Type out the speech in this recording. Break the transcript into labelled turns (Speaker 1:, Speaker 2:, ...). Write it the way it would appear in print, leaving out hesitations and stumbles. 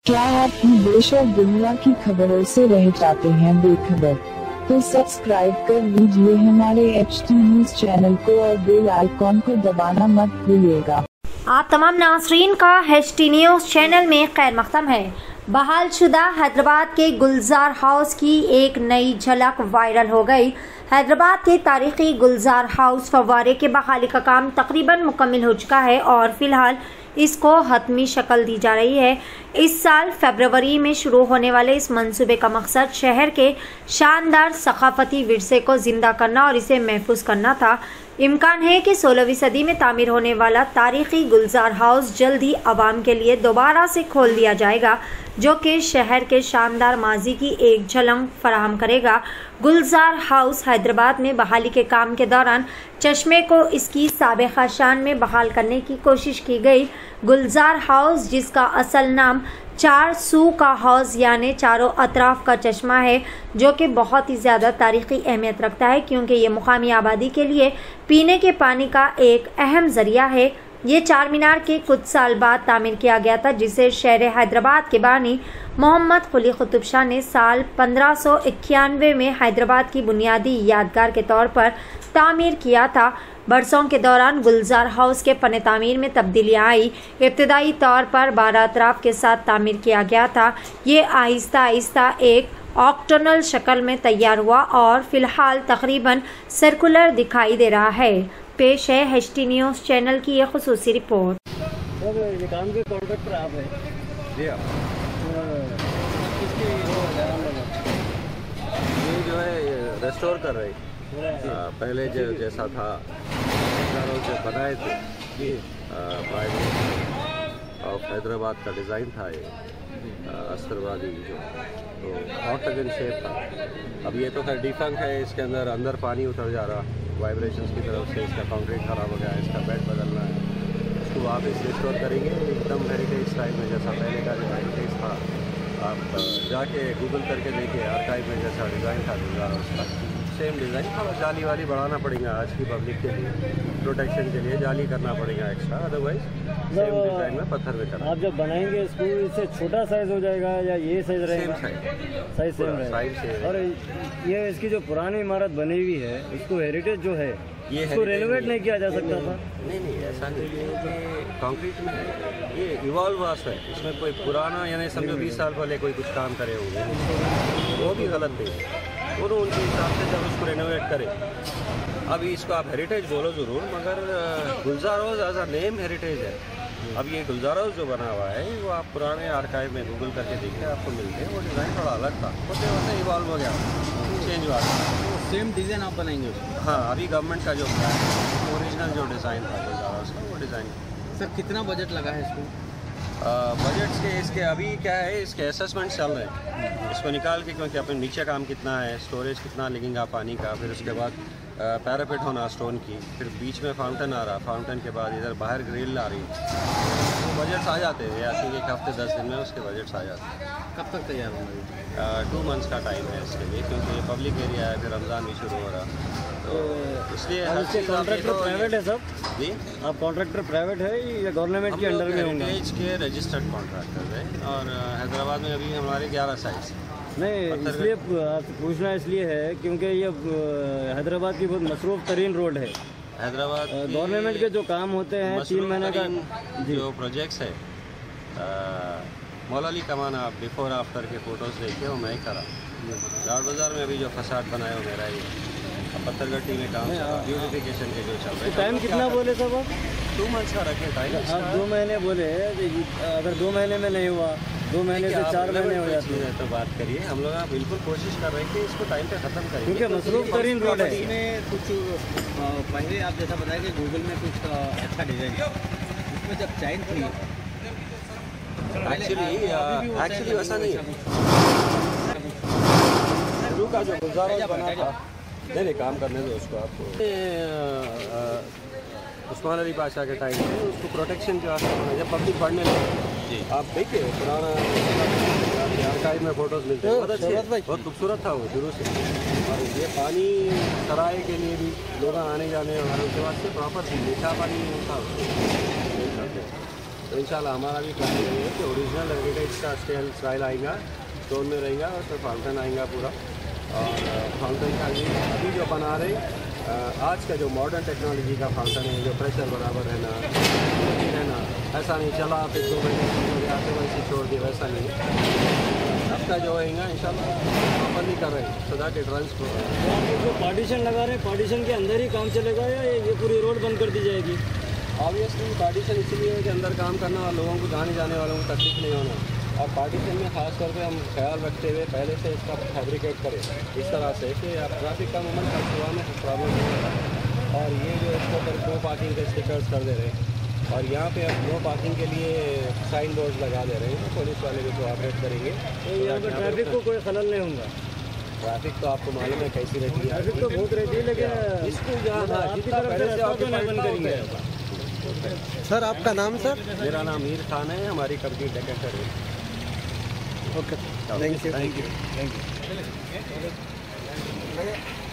Speaker 1: क्या आप भी देश और दुनिया की खबरों से रह जाते हैं बेखबर? तो सब्सक्राइब कर लीजिए हमारे HT न्यूज चैनल को और बेल आइकॉन को दबाना मत भूलिएगा।
Speaker 2: आप तमाम नाज़रीन का HT न्यूज चैनल में खैर मक़दम है। बहालशुदा हैदराबाद के गुलजार हाउस की एक नई झलक वायरल हो गई। हैदराबाद के तारीखी गुलजार हाउस फव्वारे के बहाली का काम तकरीबन मुकम्मल हो चुका है और फिलहाल इसको हतमी शक्ल दी जा रही है। इस साल फरवरी में शुरू होने वाले इस मंसूबे का मकसद शहर के शानदार सकाफती विरसे को जिंदा करना और इसे महफूज करना था। इम्कान है कि 16वीं सदी में तामीर होने वाला तारीखी गुलजार हाउस जल्द ही आवाम के लिए दोबारा से खोल दिया जाएगा, जो कि शहर के शानदार माजी की एक झलक फराहम करेगा। गुलजार हाउस हैदराबाद में बहाली के काम के दौरान चश्मे को इसकी साबिक़ा शान में बहाल करने की कोशिश की गई। गुलजार हाउस, जिसका असल नाम 4 सू का हाउस यानी चारों अतराफ का चश्मा है, जो कि बहुत ही ज़्यादा तारीखी अहमियत रखता है क्योंकि ये मुकामी आबादी के लिए पीने के पानी का एक अहम जरिया है। ये चार मीनार के कुछ साल बाद तामीर किया गया था, जिसे शहर हैदराबाद के बानी मोहम्मद कुली कुतुब शाह ने साल 1591 में हैदराबाद की बुनियादी यादगार के तौर पर तामीर किया था। बरसों के दौरान गुलजार हाउस के फन तामीर में तब्दीलियाँ आई। इब्तदाई तौर पर 12 अतराफ के साथ तामीर किया गया था। ये आहिस्ता आहिस्ता एक ऑक्टोनल शक्ल में तैयार हुआ और फिलहाल तकरीबन सर्कुलर दिखाई दे रहा है। पेश है HT न्यूज चैनल की यह खुसूसी रिपोर्ट।
Speaker 3: ये काम के कॉन्ट्रैक्टर आप हैं?
Speaker 4: जी आप ये जो है रेस्टोर कर रहे हैं। पहले जो जैसा था जो बनाए थे ऑफ हैदराबाद का डिज़ाइन था, ये अस्तरवादी जो तो ऑक्टागन शेप था। अब ये तो खैर डिफंक है, इसके अंदर पानी उतर जा रहा वाइब्रेशंस की तरफ से। इसका कंक्रीट खराब हो गया, इसका बेड बदलना है। इसको आप इस रिस्टोर करेंगे एकदम हेरिटेज स्टाइल में, जैसा पहले का जो हेरिटेज था। आप जाके गूगल करके देखिए आर्काइव में जैसा डिज़ाइन था गुलजार उसका सेम डिज़ाइन। थोड़ा जाली वाली बढ़ाना पड़ेगा आज की पब्लिक के लिए, प्रोटेक्शन के लिए जाली करना पड़ेगा एक्स्ट्रा, अदरवाइज सेम डिज़ाइन में पत्थर में करना।
Speaker 3: आप जब बनाएंगे इसको इससे छोटा साइज हो जाएगा या ये साइज रहेगा? साइज सेम रहेगा। और ये इसकी जो पुरानी इमारत बनी हुई है, इसको हेरिटेज जो है ये इसको रेनोवेट नहीं किया जा सकता था?
Speaker 4: नहीं, ऐसा नहीं है कि कंक्रीट में ये इवॉल्व हुआ है। इसमें कोई पुराना यानी समझो 20 साल पहले कोई कुछ काम करे होंगे, वो भी गलत नहीं है। दोनों उनके हिसाब से जब उसको रेनोवेट करें। अभी इसको आप हेरिटेज बोलो ज़रूर, मगर Gulzar house as a name heritage है। अब ये गुलजार हाउस जो बना हुआ है वो आप पुराने आर्काइव में गूगल करके देखिए, आपको मिलते हैं। वो डिज़ाइन थोड़ा अलग था, होते होते इवॉल्व हो गया, चेंज हुआ।
Speaker 5: सेम डिज़ाइन आप बनाएंगे?
Speaker 4: हाँ, अभी गवर्नमेंट का जो ओरिजिनल जो डिज़ाइन था गुलजार हाउस का, वो डिज़ाइन।
Speaker 5: सर कितना बजट लगा है इसको?
Speaker 4: बजट के इसके अभी क्या है, इसके असेसमेंट चल रहे हैं। इसको निकाल के, क्योंकि अपने नीचे काम कितना है, स्टोरेज कितना लगेगा पानी का, फिर उसके बाद पैरापेट होना स्टोन की, फिर बीच में फाउंटेन आ रहा, फाउंटेन के बाद इधर बाहर ग्रिल आ रही। तो बजट्स आ जाते हैं, या फिर एक हफ्ते 10 दिन में उसके बजट्स आ जाते हैं।
Speaker 5: कब तक तैयार होंगे?
Speaker 4: 2 मंथ्स का टाइम है इसके लिए, क्योंकि ये पब्लिक एरिया है, फिर रमज़ान भी शुरू हो रहा, तो इसलिए
Speaker 3: कॉन्ट्रैक्टर प्राइवेट है सब? जी, आप कॉन्ट्रैक्टर प्राइवेट है या गवर्नमेंट के अंडर में होंगे?
Speaker 4: हेरिटेज के रजिस्टर्ड कॉन्ट्रैक्टर है, और हैदराबाद में अभी हमारे 11 साइट्स।
Speaker 3: नहीं, इसलिए पूछना इसलिए है क्योंकि ये हैदराबाद की बहुत मसरूफ़ तरीन रोड है।
Speaker 4: हैदराबाद
Speaker 3: गवर्नमेंट के जो काम होते हैं 3 महीने का
Speaker 4: जो प्रोजेक्ट्स है, मौलाली कमान, आप बिफोर आफ्टर के फ़ोटोज़ देखिए, वो मैं ही करा। लाल बाज़ार में अभी जो फसाद बनाए हो मेरा ही, पत्थरगट्टी में काम चल रहा, ब्यूटिफिकेशन के जो चल रहे हैं।
Speaker 3: टाइम कितना बोले सब आप?
Speaker 4: 2 मंथ्स का रखे टाइम।
Speaker 3: आप 2 महीने बोले, अगर 2 महीने में नहीं हुआ, 2 महीने से 4 महीने हो जाते हैं।
Speaker 4: तो बात करिए, हम लोग बिल्कुल कोशिश कर रहे हैं कि इसको टाइम पे ख़त्म करें,
Speaker 3: क्योंकि मसरूफ़ तरीन रोड है।
Speaker 5: इसमें कुछ पहले आप जैसा बताया कि गूगल में कुछ अच्छा डिज़ाइन, इसमें जब चाइल्ड थी
Speaker 4: एक्चुअली वैसा नहीं है। शुरू का जो गुलजार हाउस बना था, नहीं काम करने दो उसको। आपको उस्मान अली बादशाह के टाइम में उसको प्रोटेक्शन जो है, जब पब्लिक पढ़ने लगे, आप देखिए पुराना आर्काइव में फ़ोटोज़ मिलते हैं, बहुत अच्छे, बहुत खूबसूरत था वो शुरू से। और ये पानी सराय के लिए भी लोग आने जाने और उसके बाद से प्रॉपर मीठा पानी था। तो इंशाल्लाह हमारा भी प्लान यही है कि ओरिजिनल हेरिटेज का स्टाइल आएगा, स्टोन में रहेगा, उसमें फाउंटेन आएगा पूरा। और फाउंटेन का अभी जो बना रहे आज का जो मॉडर्न टेक्नोलॉजी का फाउंटेन है, जो प्रेशर बराबर रहना ऐसा नहीं चला फिर 2 महीने आते वैसे छोड़ दिया, वैसा नहीं। अब का जो रहेगा इंशाल्लाह प्रॉपरली कर रहे हैं सदा के ट्रांसपोर्ट।
Speaker 3: तो आप जो पार्टीशन लगा रहे हैं, पार्टीशन के अंदर ही काम चलेगा या ये पूरी रोड बंद कर दी जाएगी?
Speaker 4: ऑब्वियसली पार्टीशन इसलिए है कि अंदर काम करना और लोगों को आने जाने वालों को तकलीफ नहीं होना। और पार्टीशन में ख़ास तौर पे हम ख्याल रखते हुए पहले से इसका फैब्रिकेट करें इस तरह से कि आप ट्रैफिक का मूवमेंट हर सुबह में प्रॉब्लम नहीं होगा। और ये जो इसके ऊपर नो पार्किंग के स्टिकर्स कर दे रहे हैं और यहाँ पे अब नो पार्किंग के लिए साइन बोर्ड लगा दे रहे हैं, तो पुलिस वाले भी कोऑपरेट करेंगे।
Speaker 3: तो यहाँ पर ट्रैफिक को कोई खलल नहीं होगा?
Speaker 4: ट्रैफिक तो आपको मालूम है कैसी रहती है,
Speaker 3: ट्रैफिक तो बहुत रहती है, लेकिन
Speaker 4: इसको जहाँ जितना पहले से आपको बंद करेंगे।
Speaker 6: सर आपका नाम? सर
Speaker 4: मेरा नाम मीर खान है, हमारी कंपनी डेकेटर है।
Speaker 6: Okay, thank you.
Speaker 3: Thank you.